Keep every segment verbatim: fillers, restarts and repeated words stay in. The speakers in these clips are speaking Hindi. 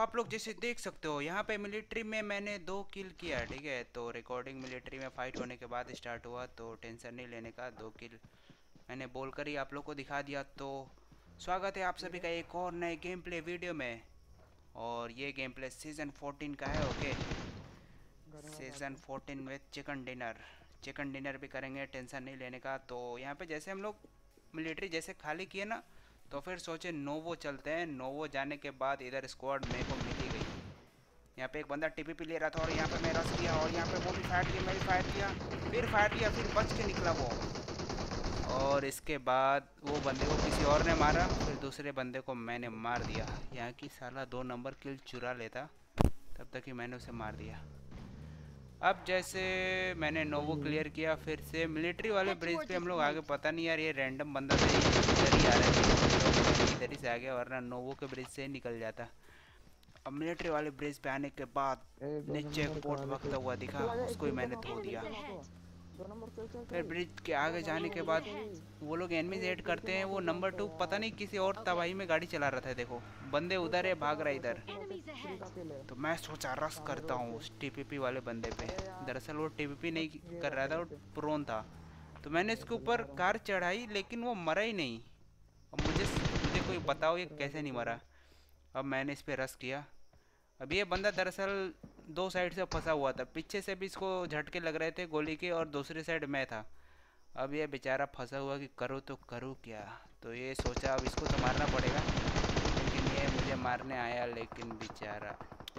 आप लोग जैसे देख सकते हो यहाँ पे मिलिट्री में मैंने दो किल किया, ठीक है। तो रिकॉर्डिंग मिलिट्री में फाइट होने के बाद स्टार्ट हुआ, तो टेंशन नहीं लेने का। दो किल मैंने बोलकर ही आप लोग को दिखा दिया। तो स्वागत है आप सभी का एक और नए गेम प्ले वीडियो में। और ये गेम प्ले सीज़न फोर्टीन का है। Okay, season fourteen with chicken dinner. Chicken dinner भी करेंगे, टेंशन नहीं लेने का। तो यहाँ पे जैसे हम लोग मिलिट्री जैसे खाली किए ना, तो फिर सोचे नोवो चलते हैं। नोवो जाने के बाद इधर स्क्वाड मेरे को मिल ही गई। यहाँ पे एक बंदा टीपीपी ले रहा था और यहाँ पे मैं रश किया और यहाँ पे वो भी फायर किया, मैं भी फायर किया, फिर फायर किया, फिर बच के निकला वो। और इसके बाद वो बंदे को किसी और ने मारा, फिर दूसरे बंदे को मैंने मार दिया। यहाँ की साला दो नंबर किल चुरा लेता, तब तक ही मैंने उसे मार दिया। अब जैसे मैंने नोवो क्लियर किया, फिर से मिलिट्री वाले ब्रिज पे हम लोग आगे। पता नहीं यार, ये रैंडम बंदा था, इधर ही आ रहा है, इधर ही से आ गया, वरना नोवो के ब्रिज से ही निकल जाता। अब मिलिट्री वाले ब्रिज पे आने के बाद नीचे एक बोट भगता हुआ दिखा, उसको ही मैंने धो दिया। फिर ब्रिज के आगे जाने के बाद वो लोग एनिमीज ऐड करते हैं। वो नंबर टू पता नहीं किसी और तबाही में गाड़ी चला रहा था। देखो बंदे उधर है, भाग रहा है इधर। तो मैं सोचा रश करता हूँ उस टीपीपी वाले बंदे पे। दरअसल वो टीपीपी नहीं कर रहा था, वो प्रोन था। तो मैंने इसके ऊपर कार चढ़ाई, लेकिन वो मरा ही नहीं। अब मुझे मुझे कोई बताओ ये कैसे नहीं मरा। अब मैंने इस पर रश किया। अब ये बंदा दरअसल दो साइड से फंसा हुआ था, पीछे से भी इसको झटके लग रहे थे गोली के, और दूसरी साइड मैं था। अब ये बेचारा फंसा हुआ कि करूँ तो करूँ क्या। तो ये सोचा अब इसको तो मारना पड़ेगा, लेकिन ये मुझे मारने आया, लेकिन बेचारा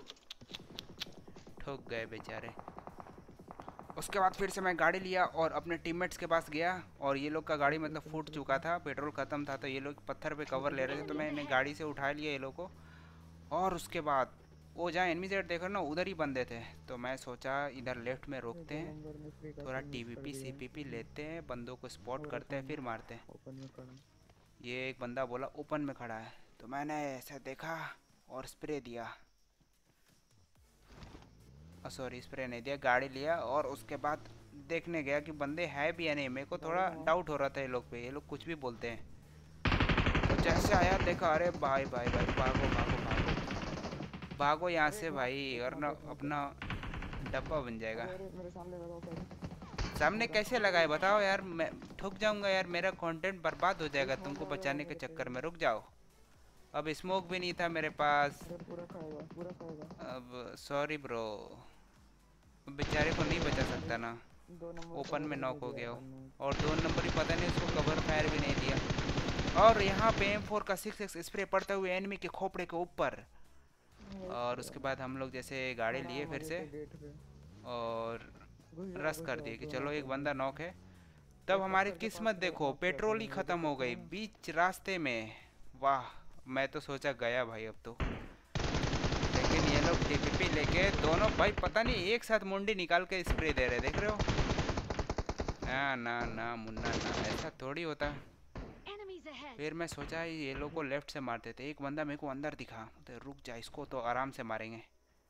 ठोक गए बेचारे। उसके बाद फिर से मैं गाड़ी लिया और अपने टीममेट्स के पास गया, और ये लोग का गाड़ी मतलब फूट चुका था, पेट्रोल ख़त्म था। तो ये लोग पत्थर पे कवर ले रहे थे, तो मैंने गाड़ी से उठा लिया ये लोग को। और उसके बाद वो जहाँ एनिमी साइड देखो ना, उधर ही बंदे थे। तो मैं सोचा इधर लेफ्ट में रोकते हैं, थोड़ा टीवीपी सीपीपी लेते हैं, बंदों को स्पॉट करते हैं, फिर मारते हैं। ये एक बंदा बोला ओपन में खड़ा है, तो मैंने ऐसा देखा और स्प्रे दिया। सॉरी, स्प्रे नहीं दिया, गाड़ी लिया। और उसके बाद देखने गया कि बंदे है भी या नहीं। मेरे को थोड़ा डाउट हो रहा था ये लोग पे, ये लोग कुछ भी बोलते हैं। तो जैसे आया देखा, अरे भाई भाई भाई भागो भागो भागो भागो यहाँ से भाई, वरना अपना डब्बा बन जाएगा। सामने कैसे लगाए बताओ यार, मैं ठुक जाऊंगा यार, मेरा कंटेंट बर्बाद हो जाएगा तुमको बचाने के चक्कर में। रुक जाओ। अब स्मोक भी नहीं था मेरे पास। अब सॉरी ब्रो, बेचारे को नहीं बचा सकता ना, ओपन में नॉक हो गया हो। और दो नंबर ही पता नहीं, उसको कवर फायर भी नहीं दिया। और यहाँ पे एम फोर का सिक्स एक्स स्प्रे पड़ते हुए एनिमी के खोपड़े के ऊपर। और उसके बाद हम लोग जैसे गाड़ी लिए फिर से और रश कर दिए कि चलो एक बंदा नॉक है। तब हमारी किस्मत देखो, पेट्रोल ही ख़त्म हो गई बीच रास्ते में। वाह, मैं तो सोचा गया भाई अब तो। लेकिन ये लोग टीपीपी लेके दोनों भाई पता नहीं एक साथ मुंडी निकाल के स्प्रे दे रहे, देख रहे हो। ना ना ना मुन्ना ना, ऐसा थोड़ी होता। फिर मैं सोचा ये लोग को लेफ्ट से मारते थे। एक बंदा मेरे को अंदर दिखा, तो रुक जा, इसको तो आराम से मारेंगे।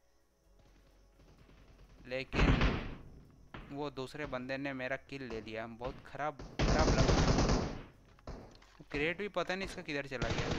लेकिन वो दूसरे बंदे ने मेरा किल ले लिया, बहुत खराब खराब लगा। क्रेट भी पता नहीं इसका किधर चला गया।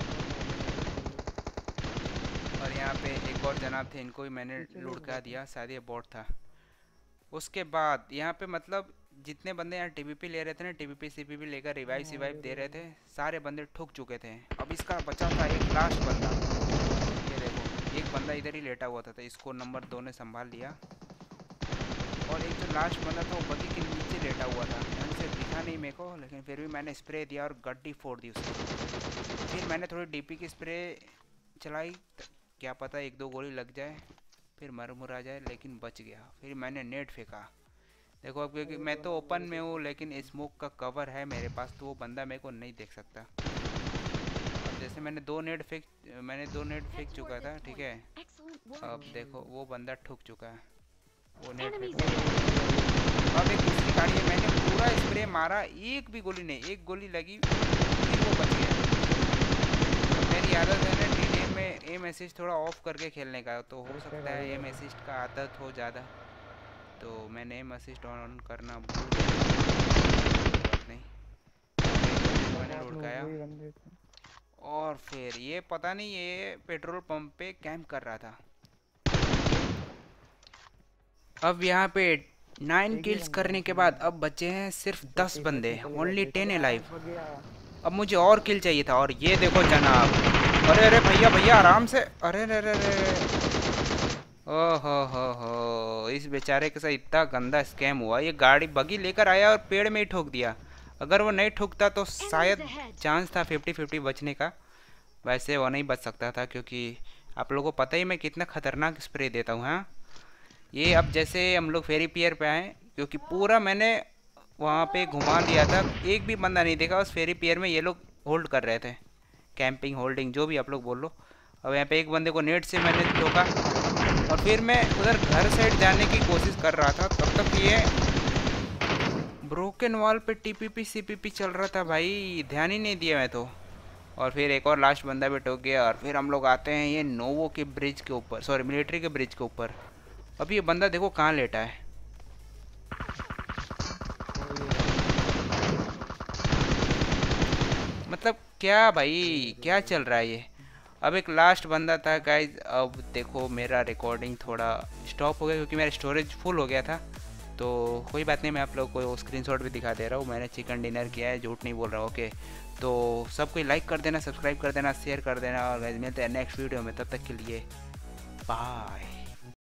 और यहाँ पे एक और जनाब थे, इनको भी मैंने लुढ़का दिया, शायद ये बॉट था। उसके बाद यहाँ पे मतलब जितने बंदे यहाँ टीवीपी ले रहे थे ना, टीवीपी सीपीपी लेकर रिवाइव सिवाइव दे रहे थे, सारे बंदे ठुक चुके थे। अब इसका बचा था एक लास्ट बंदा। ये देखो एक बंदा इधर ही लेटा हुआ था, तो इसको नंबर दो ने संभाल लिया। और एक जो लास्ट बंदा था वो बगी के नीचे लेटा हुआ था, ढंग से दिखा नहीं मेरे को, लेकिन फिर भी मैंने स्प्रे दिया और गड्डी फोड़ दी उसकी। फिर मैंने थोड़ी डीपी की स्प्रे चलाई, क्या पता एक दो गोली लग जाए, फिर मर मुर आ जाए, लेकिन बच गया। फिर मैंने नेट फेंका। देखो अब क्योंकि मैं तो ओपन में हूँ, लेकिन स्मोक का कवर है मेरे पास, तो वो बंदा मेरे को नहीं देख सकता। अब जैसे मैंने दो नेट फेंक मैंने दो नेट फेंक चुका था, ठीक है। अब देखो वो बंदा ठुक चुका है, वो नेट फेंक। अब एक दूसरी गाड़ी है, मैंने पूरा स्प्रे मारा, एक भी गोली नहीं, एक गोली लगी, फिर वो बच गया। मेरी आदत है ना डी डे में एम असिस्ट थोड़ा ऑफ करके खेलने का, तो हो सकता है एम असिस्ट का आदत हो ज़्यादा, तो मैंने एम असिस्ट ऑन करना भूल गया। नहीं मैंने लुढ़काया और फिर ये पता नहीं ये पेट्रोल पंप पे कैंप कर रहा था। अब यहाँ पे नाइन एक ही किल्स बंदा करने के बाकी बाद है। अब बचे हैं सिर्फ वो दस एक बंदे, निकल गया ओनली निकल टेन गया लाइव। निकल गया। अब मुझे और किल चाहिए था और ये देखो जनाब। अरे अरे भैया भैया आराम से। अरे अरे अरे अरे। ओहो हो हो इस बेचारे के साथ इतना गंदा स्कैम हुआ। ये गाड़ी बगी लेकर आया और पेड़ में ही ठोक दिया। अगर वो नहीं ठोकता तो शायद चांस था फिफ्टी फिफ्टी बचने का। वैसे वो नहीं बच सकता था क्योंकि आप लोगों को पता ही मैं कितना खतरनाक स्प्रे देता हूँ। हाँ, ये अब जैसे हम लोग फेरी पियर पे आए क्योंकि पूरा मैंने वहाँ पे घुमा दिया था, एक भी बंदा नहीं देखा उस फेरी पियर में। ये लोग होल्ड कर रहे थे, कैंपिंग होल्डिंग जो भी आप लोग बोल लो। अब यहाँ पे एक बंदे को नेट से मैंने ठोका और फिर मैं उधर घर साइड जाने की कोशिश कर रहा था, तब तक ये ब्रोकन वॉल पे टीपीपी सीपीपी चल रहा था भाई, ध्यान ही नहीं दिया मैं तो। और फिर एक और लास्ट बंदा भी ठोक गया और फिर हम लोग आते हैं ये नोवो के ब्रिज के ऊपर, सॉरी मिलिट्री के ब्रिज के ऊपर। अब ये बंदा देखो कहाँ लेटा है। वो ये रहा। मतलब क्या भाई क्या चल रहा है ये। अब एक लास्ट बंदा था गाइज। अब देखो मेरा रिकॉर्डिंग थोड़ा स्टॉप हो गया क्योंकि मेरा स्टोरेज फुल हो गया था। तो कोई बात नहीं, मैं आप लोग को स्क्रीनशॉट भी दिखा दे रहा हूँ। मैंने चिकन डिनर किया है, झूठ नहीं बोल रहा हूँ। ओके, तो सब कोई लाइक कर देना, सब्सक्राइब कर देना, शेयर कर देना और मिलते हैं नेक्स्ट वीडियो में। तब तक के लिए बाय।